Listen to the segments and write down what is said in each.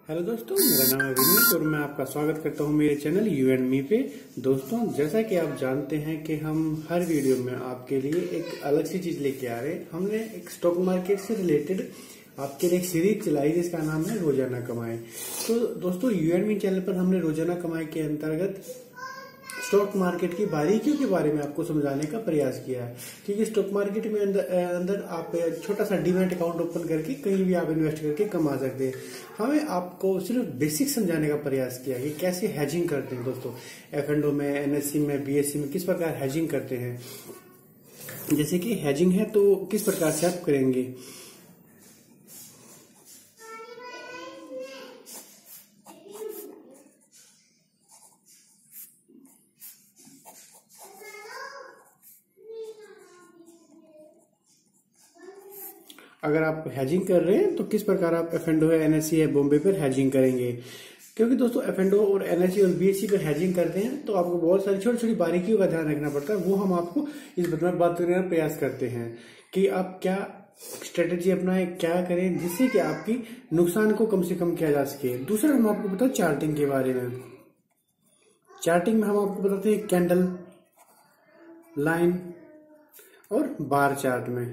Hello दोस्तों, मेरा नाम है विनीत और मैं आपका स्वागत करता हूं मेरे चैनल यू एंड मी पे। दोस्तों, जैसा कि आप जानते हैं कि हम हर वीडियो में आपके लिए एक अलग सी चीज लेके आ रहे हैं। हमने एक स्टॉक मार्केट से रिलेटेड आपके लिए एक सीरीज चलाई जिसका नाम है रोजाना कमाए। तो दोस्तों, यू एंड मी चैनल पर हमने रोजाना कमाए के अंतर्गत स्टॉक मार्केट की बारीकियों के बारे में आपको समझाने का प्रयास किया है, क्योंकि स्टॉक मार्केट में अंदर आप छोटा सा डीमैट अकाउंट ओपन करके कहीं भी आप इन्वेस्ट करके कमा सकते हैं। हमें आपको सिर्फ बेसिक समझाने का प्रयास किया कि कैसे हैजिंग करते हैं। दोस्तों, एफ&ओ में, एनएससी में, बीएससी में किस प्रकार हैजिंग करते हैं। जैसे कि हैजिंग है तो किस प्रकार से आप करेंगे। अगर आप हैजिंग कर रहे हैं तो किस प्रकार आप एफ&ओ है, एनएससी है, बॉम्बे पर हैजिंग करेंगे। क्योंकि दोस्तों, एफ&ओ और एनएससी और बीएससी पर हैजिंग करते हैं तो आपको बहुत सारी छोटी छोटी बारीकियों का ध्यान रखना पड़ता है। वो हम आपको इस बारे में बात करने का प्रयास करते हैं कि आप क्या स्ट्रेटेजी अपनाएं, क्या करें जिससे कि आपकी नुकसान को कम से कम किया जा सके। दूसरा, हम आपको बताओ चार्टिंग के बारे में। चार्टिंग में हम आपको बताते हैं कैंडल, लाइन और बार चार्ट में।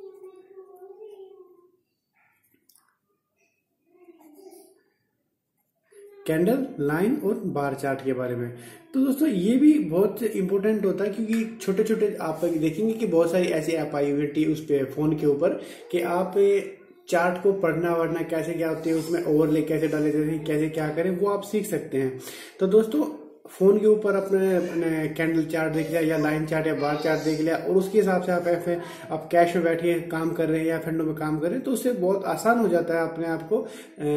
कैंडल, लाइन और बार चार्ट के बारे में। तो दोस्तों, ये भी बहुत इंपॉर्टेंट होता है, क्योंकि छोटे छोटे आप देखेंगे कि बहुत सारी ऐसी ऐप आई हुई है उस पे फोन के ऊपर कि आप चार्ट को पढ़ना वढ़ना कैसे क्या होते हैं, उसमें ओवरले कैसे डाले जाते हैं, कैसे क्या करें, वो आप सीख सकते हैं। तो दोस्तों, फोन के ऊपर अपने कैंडल चार्ट देख लिया या लाइन चार्ट या बार चार्ट देख लिया और उसके हिसाब से आप कैश में बैठिए काम कर रहे हैं या एफ&ओ में काम कर रहे हैं, तो उससे बहुत आसान हो जाता है अपने आप को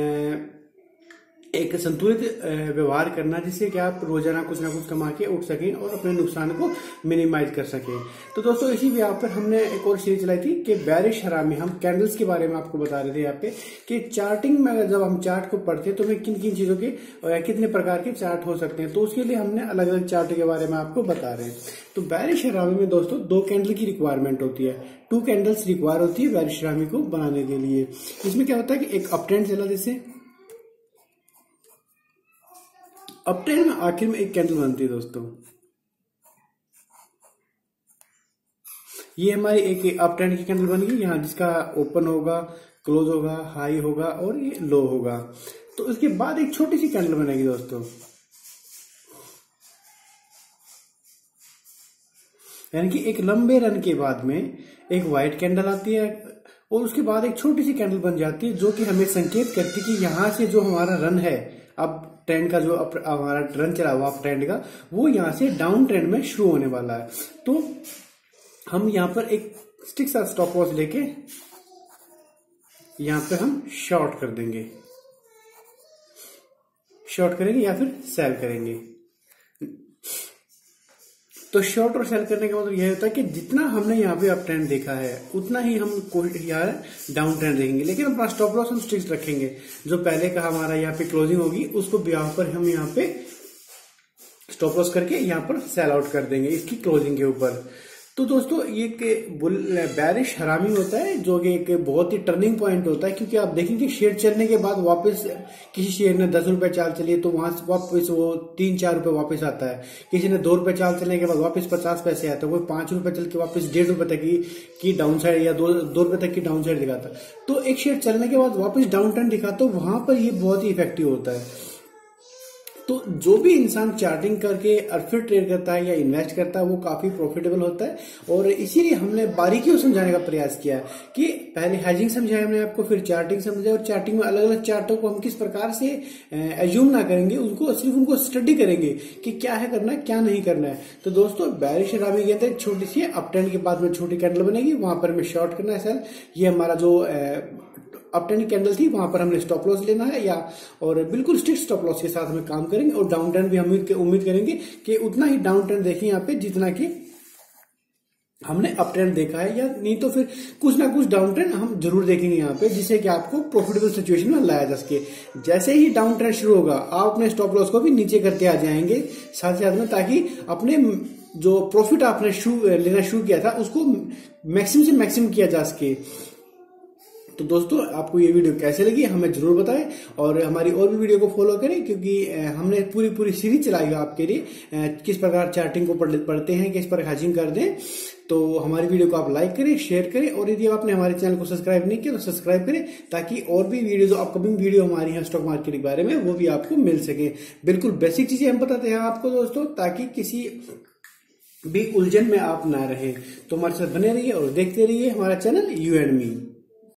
एक संतुलित व्यवहार करना, जिससे कि आप रोजाना कुछ ना कुछ कमा के उठ सकें और अपने नुकसान को मिनिमाइज कर सकें। तो दोस्तों, इसी भी यहाँ पर हमने एक और सीरीज चलाई थी कि बेरिश हरामी। हम कैंडल्स के बारे में आपको बता रहे थे यहाँ पे कि चार्टिंग में अगर जब हम चार्ट को पढ़ते हैं तो हमें किन किन चीजों के कितने प्रकार के चार्ट हो सकते हैं, तो उसके लिए हमने अलग अलग चार्ट के बारे में आपको बता रहे हैं। तो बेरिश हरामी में दोस्तों 2 कैंडल की रिक्वायरमेंट होती है, 2 कैंडल्स रिक्वायर होती है बेरिश हरामी को बनाने के लिए। इसमें क्या होता है कि एक अप ट्रेंड चला, जैसे अप ट्रेंड में आखिर में एक कैंडल बनती है। दोस्तों, ये हमारी एक अप ट्रेंड की कैंडल बन गई यहाँ, जिसका ओपन होगा, क्लोज होगा, हाई होगा और ये लो होगा। तो उसके बाद एक छोटी सी कैंडल बनेगी दोस्तों, यानी कि एक लंबे रन के बाद में एक व्हाइट कैंडल आती है और उसके बाद एक छोटी सी कैंडल बन जाती है, जो कि हमें संकेत करती है कि यहां से जो हमारा रन है, अब ट्रेंड का जो हमारा रन चला हुआ ट्रेंड का, वो यहाँ से डाउन ट्रेंड में शुरू होने वाला है। तो हम यहाँ पर एक स्टिक सा स्टॉप लॉस लेके यहाँ पे हम शॉर्ट कर देंगे, शॉर्ट करेंगे या फिर सेल करेंगे। तो शॉर्ट और सेल करने का मतलब यह होता है कि जितना हमने यहाँ पे अप ट्रेंड देखा है उतना ही हम यहाँ डाउन ट्रेंड देखेंगे, लेकिन अपना स्टॉप लॉस हम स्ट्रिक्ट रखेंगे। जो पहले का हमारा यहाँ पे क्लोजिंग होगी उसको यहाँ पर हम यहाँ पे स्टॉप लॉस करके यहाँ पर सेल आउट कर देंगे इसकी क्लोजिंग के ऊपर। तो दोस्तों, ये बेरिश हरामी होता है, जो कि एक बहुत ही टर्निंग पॉइंट होता है, क्योंकि आप देखेंगे शेयर चलने के बाद वापस किसी शेयर ने 10 रुपए चाल चली तो वहां से वापस वो 3-4 रुपए वापस आता है। किसी ने 2 रुपए चाल चलने के बाद वापस 50 पैसे आता है। कोई 5 रुपए चल के वापस 1.5 रुपए तक की डाउन साइड या 2 रुपए तक की डाउन साइड दिखाता है। तो एक शेयर चलने के बाद वापस डाउन ट्रेंड दिखाता है, तो वहां पर ये बहुत ही इफेक्टिव होता है। तो जो भी इंसान चार्टिंग करके और फिर ट्रेड करता है या इन्वेस्ट करता है वो काफी प्रॉफिटेबल होता है। और इसीलिए हमने बारीकियों समझाने का प्रयास किया है कि पहले हैजिंग समझाया हमने आपको, फिर चार्टिंग समझाया, और चार्टिंग में अलग अलग चार्टों को हम किस प्रकार से एज्यूम ना करेंगे, सिर्फ उनको स्टडी करेंगे कि क्या है करना है क्या नहीं करना है। तो दोस्तों, बेरिश हरामी कहते हैं छोटी सी अप ट्रेंड के बाद में छोटी कैंडल बनेगी, वहां पर हमें शॉर्ट करना है सेल। ये हमारा जो अप ट्रेंड कैंडल थी वहां पर हमने स्टॉप लॉस लेना है या और बिल्कुल स्ट्रिक्ट स्टॉप लॉस के साथ हमें काम करेंगे। और डाउन ट्रेंड भी हम उम्मीद करेंगे कि उतना ही डाउन ट्रेंड देखें यहाँ पे जितना कि हमने अप ट्रेंड देखा है, या नहीं तो फिर कुछ ना कुछ डाउन ट्रेंड हम जरूर देखेंगे यहाँ पे, जिससे कि आपको प्रॉफिटेबल सिचुएशन में लाया जा सके। जैसे ही डाउन ट्रेंड शुरू होगा आप अपने स्टॉप लॉस को भी नीचे करते आ जाएंगे साथ साथ में, ताकि अपने जो प्रॉफिट आपने लेना शुरू किया था उसको मैक्सिमम से मैक्सिमम किया जा सके। तो दोस्तों आपको ये वीडियो कैसे लगी हमें जरूर बताएं और हमारी और भी वीडियो को फॉलो करें, क्योंकि हमने पूरी सीरीज चलाई है आपके लिए किस प्रकार चार्टिंग को पढ़ते हैं, किस प्रकार हैजिंग करते हैं। तो हमारी वीडियो को आप लाइक करें, शेयर करें और यदि आपने हमारे चैनल को सब्सक्राइब नहीं किया तो सब्सक्राइब करें, ताकि और भी वीडियो जो अपकमिंग वीडियो हमारी है स्टॉक मार्केट के बारे में वो भी आपको मिल सके। बिल्कुल बेसिक चीजें हम बताते हैं आपको दोस्तों, ताकि किसी भी उलझन में आप ना रहे। तो हमारे साथ बने रहिए और देखते रहिए हमारा चैनल यू एंड मी।